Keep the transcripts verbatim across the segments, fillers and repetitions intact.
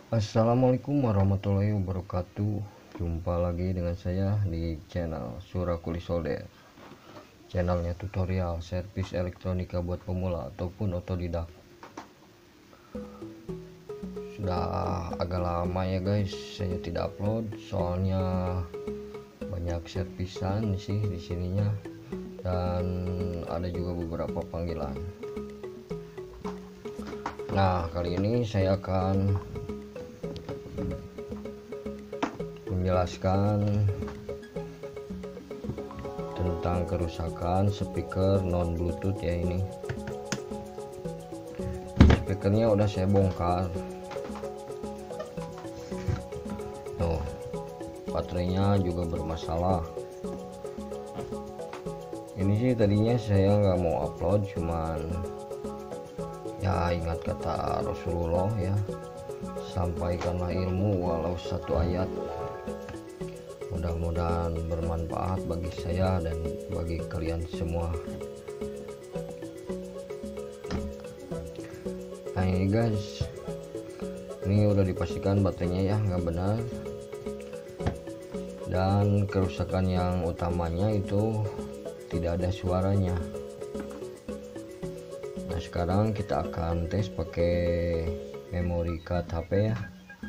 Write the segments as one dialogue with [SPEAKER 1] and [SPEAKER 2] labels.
[SPEAKER 1] Assalamualaikum warahmatullahi wabarakatuh. Jumpa lagi dengan saya di channel Surakuli Solder. Channelnya tutorial servis elektronika buat pemula ataupun otodidak. Sudah agak lama ya guys saya tidak upload, soalnya banyak servisan sih di sininya dan ada juga beberapa panggilan. Nah, kali ini saya akan menjelaskan tentang kerusakan speaker non bluetooth ya. Ini speakernya udah saya bongkar tuh, baterainya juga bermasalah. Ini sih tadinya saya nggak mau upload, cuman ya ingat kata Rasulullah ya, sampaikanlah ilmu walau satu ayat. Mudah-mudahan bermanfaat bagi saya dan bagi kalian semua. Nah ini guys, ini udah dipastikan baterainya ya nggak benar, dan kerusakan yang utamanya itu tidak ada suaranya. Nah sekarang kita akan tes pakai memory card H P ya.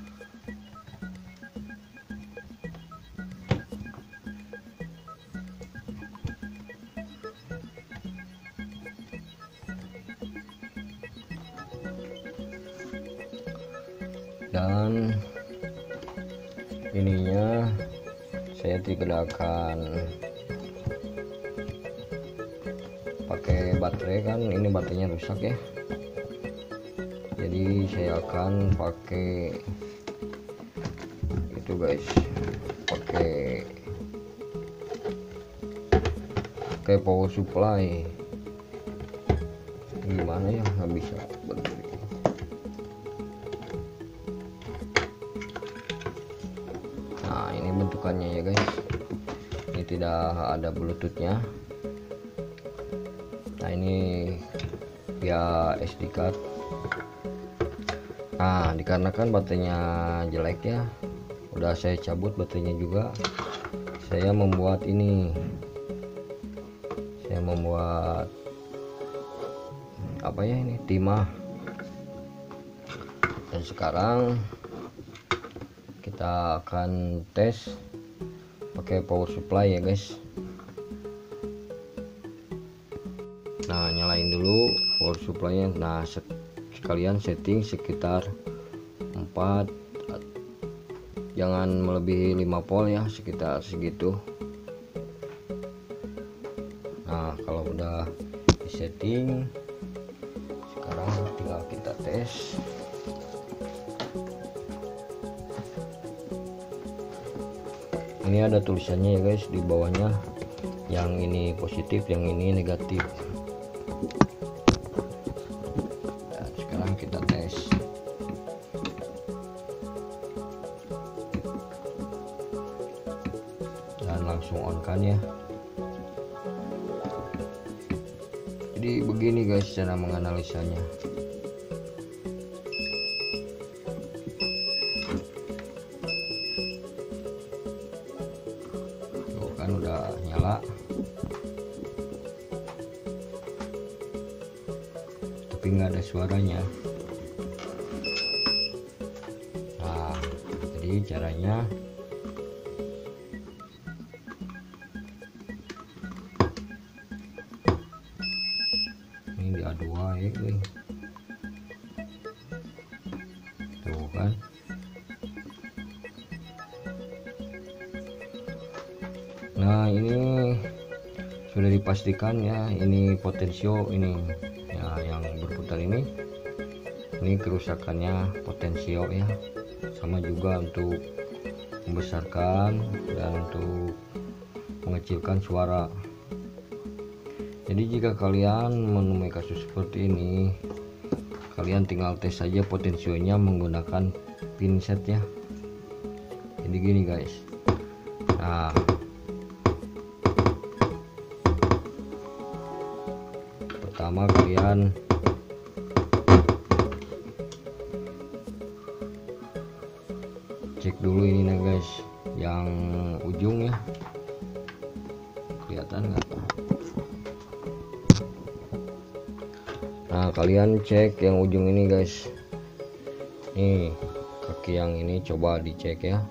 [SPEAKER 1] Dan ininya saya tidak akan pakai baterai, kan ini baterainya rusak ya, jadi saya akan pakai itu guys, pakai pakai power supply. Gimana ya, nggak bisa berdiri. Nah ini bentukannya ya guys, ini tidak ada bluetoothnya. Nah ini via S D card. Nah dikarenakan baterainya jelek ya, udah saya cabut baterainya juga. Saya membuat ini, saya membuat apa ya, ini timah. Dan sekarang kita akan tes pakai power supply ya guys. Nah nyalain dulu power supply nya. Nah sekalian setting sekitar empat, jangan melebihi lima volt ya, sekitar segitu. Nah kalau udah di setting, sekarang tinggal kita tes. Ini ada tulisannya ya guys di bawahnya, yang ini positif, yang ini negatif. Dan sekarang kita tes. Dan langsung on kan ya. Jadi begini guys cara menganalisanya. Kan udah nyala, tapi nggak ada suaranya. Nah jadi caranya ini di A dua ya, tuh kan. Nah ini sudah dipastikan ya, ini potensio ini ya yang berputar ini ini kerusakannya potensio ya, sama juga untuk membesarkan dan untuk mengecilkan suara. Jadi jika kalian menemui kasus seperti ini, kalian tinggal tes saja potensionya menggunakan pinset ya. Jadi gini guys, nah pertama kalian cek dulu ini nih guys, yang ujung ya, kelihatan nggak? Nah kalian cek yang ujung ini guys, nih kaki yang ini coba dicek ya,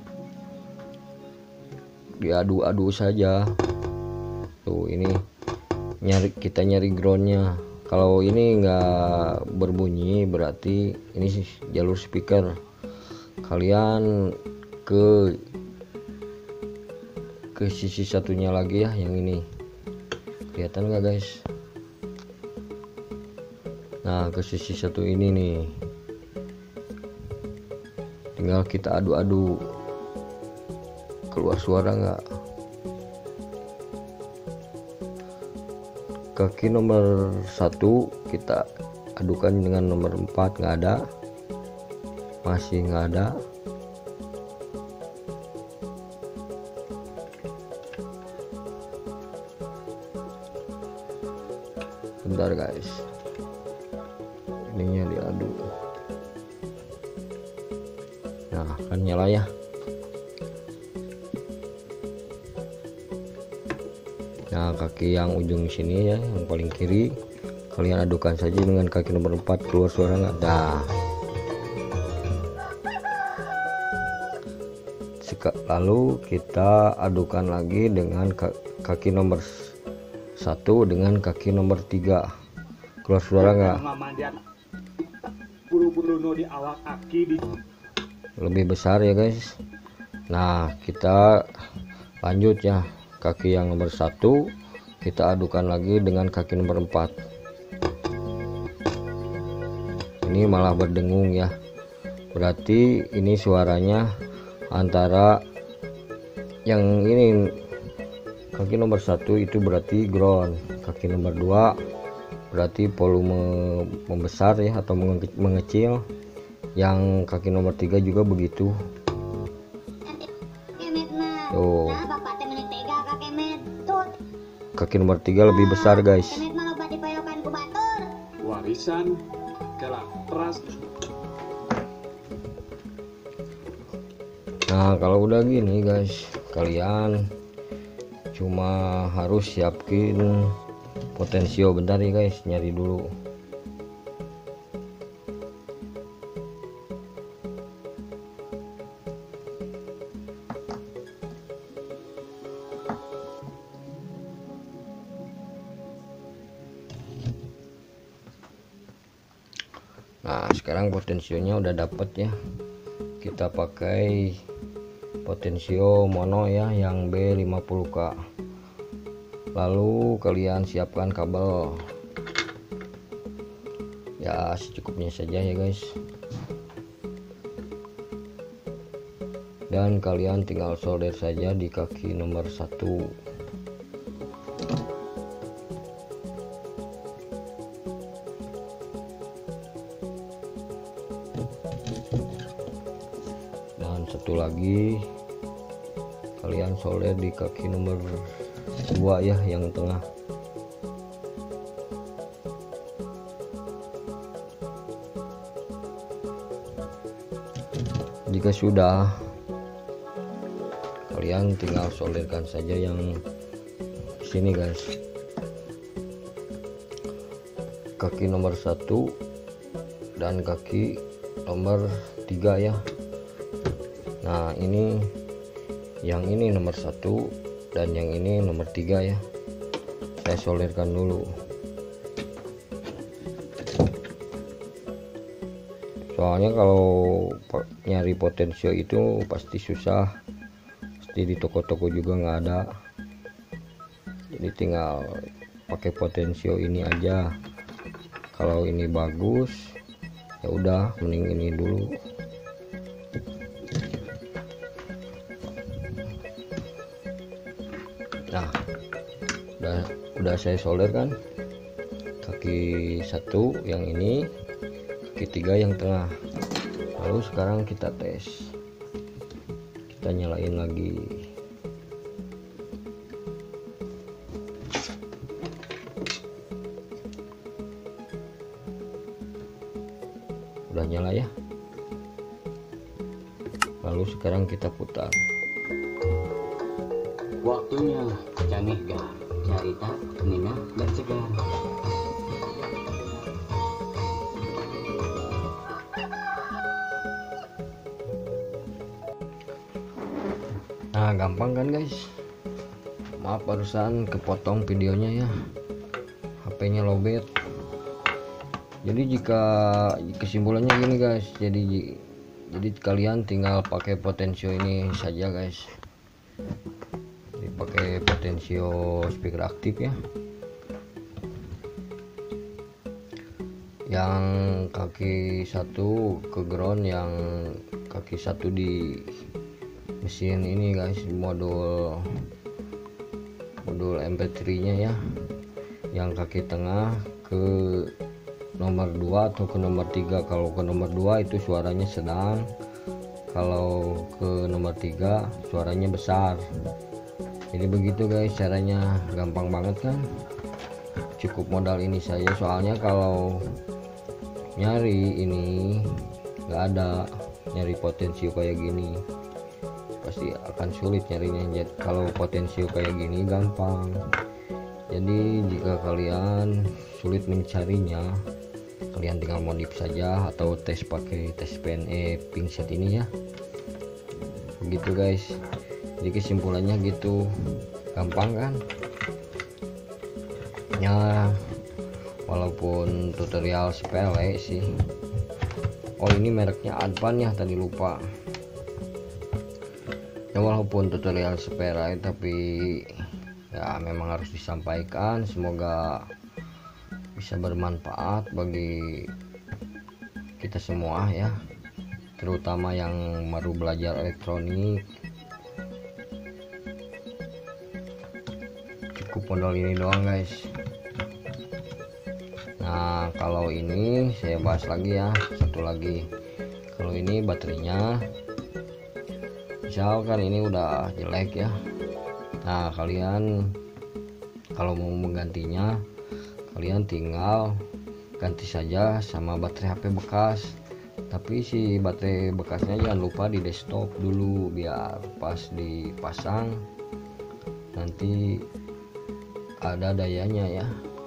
[SPEAKER 1] diadu-adu saja tuh. Ini nyari, kita nyari groundnya. Kalau ini enggak berbunyi berarti ini jalur speaker. Kalian ke ke sisi satunya lagi ya, yang ini kelihatan nggak guys? Nah ke sisi satu ini nih, tinggal kita adu-adu, keluar suara nggak? Kaki nomor satu kita adukan dengan nomor empat, nggak ada, masih nggak ada. Bentar guys, ininya diadu. Nah kan nyala ya. Nah kaki yang ujung sini ya, yang paling kiri, kalian adukan saja dengan kaki nomor empat, keluar suara nggak? Dah. Lalu kita adukan lagi dengan kaki nomor satu dengan kaki nomor tiga, keluar suara nggak? Lebih besar ya guys. Nah kita lanjut ya, kaki yang nomor satu kita adukan lagi dengan kaki nomor empat. Ini malah berdengung ya, berarti ini suaranya antara yang ini kaki nomor satu itu berarti ground, kaki nomor dua berarti volume membesar ya atau mengecil, yang kaki nomor tiga juga begitu. Tuh kaki nomor tiga lebih besar guys.
[SPEAKER 2] Warisan keras.
[SPEAKER 1] Nah kalau udah gini guys, kalian cuma harus siapin potensio. Bentar ya guys, nyari dulu. Nah sekarang potensionya udah dapet ya, kita pakai potensio mono ya, yang B lima puluh K. Lalu kalian siapkan kabel ya secukupnya saja ya guys, dan kalian tinggal solder saja di kaki nomor satu. Dan satu lagi kalian solder di kaki nomor dua ya, yang tengah. Jika sudah, kalian tinggal solderkan saja yang sini guys, kaki nomor satu dan kaki nomor tiga ya. Nah ini yang ini nomor satu dan yang ini nomor tiga ya, saya solderkan dulu. Soalnya kalau nyari potensio itu pasti susah, pasti di toko-toko juga nggak ada, jadi tinggal pakai potensio ini aja. Kalau ini bagus ya udah, mending ini dulu. Nah udah udah saya solder kan, kaki satu yang ini, kaki tiga yang tengah. Lalu sekarang kita tes, kita nyalain lagi. Udah nyala ya. Lalu sekarang kita putar.
[SPEAKER 3] Waktunya canggih gak cerita Nina bercegar.
[SPEAKER 1] Nah, gampang kan guys. Maaf barusan kepotong videonya ya, H P-nya lowbat. Jadi jika kesimpulannya gini guys, jadi jadi kalian tinggal pakai potensio ini saja guys. Jadi pakai potensio speaker aktif ya, yang kaki satu ke ground, yang kaki satu di mesin ini guys, modul modul M P tiga nya ya, yang kaki tengah ke nomor dua atau ke nomor tiga. Kalau ke nomor dua itu suaranya sedang, kalau ke nomor tiga suaranya besar. Jadi begitu guys caranya, gampang banget kan. Cukup modal ini saja, soalnya kalau nyari ini nggak ada, nyari potensio kayak gini pasti akan sulit nyarinya. Jadi kalau potensio kayak gini gampang. Jadi jika kalian sulit mencarinya, kalian tinggal modif saja atau tes pakai tes P N E pingset ini ya. Begitu guys. Jadi kesimpulannya gitu, gampang kan ya, walaupun tutorial sepele sih. Oh ini mereknya Advan ya, tadi lupa ya. Walaupun tutorial sepele tapi ya memang harus disampaikan. Semoga bisa bermanfaat bagi kita semua ya, terutama yang baru belajar elektronik. Cukup modal ini doang guys. Nah kalau ini saya bahas lagi ya, satu lagi. Kalau ini baterainya, misalkan ini udah jelek ya, nah kalian kalau mau menggantinya, kalian tinggal ganti saja sama baterai H P bekas. Tapi si baterai bekasnya jangan lupa di desktop dulu, biar pas dipasang nanti ada dayanya ya.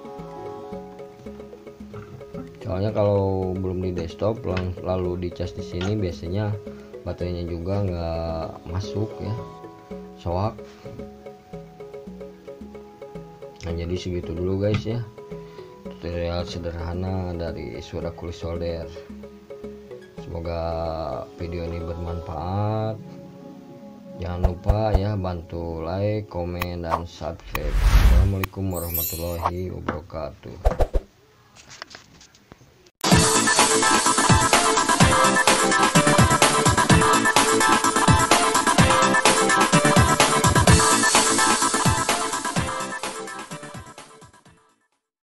[SPEAKER 1] Soalnya kalau belum di desktop lalu dicas di sini, biasanya baterainya juga nggak masuk ya, soak. Nah jadi segitu dulu guys ya, tutorial sederhana dari Suara Kulis Solder. Semoga video ini bermanfaat. Jangan lupa ya bantu like, komen, dan subscribe. Assalamualaikum warahmatullahi wabarakatuh.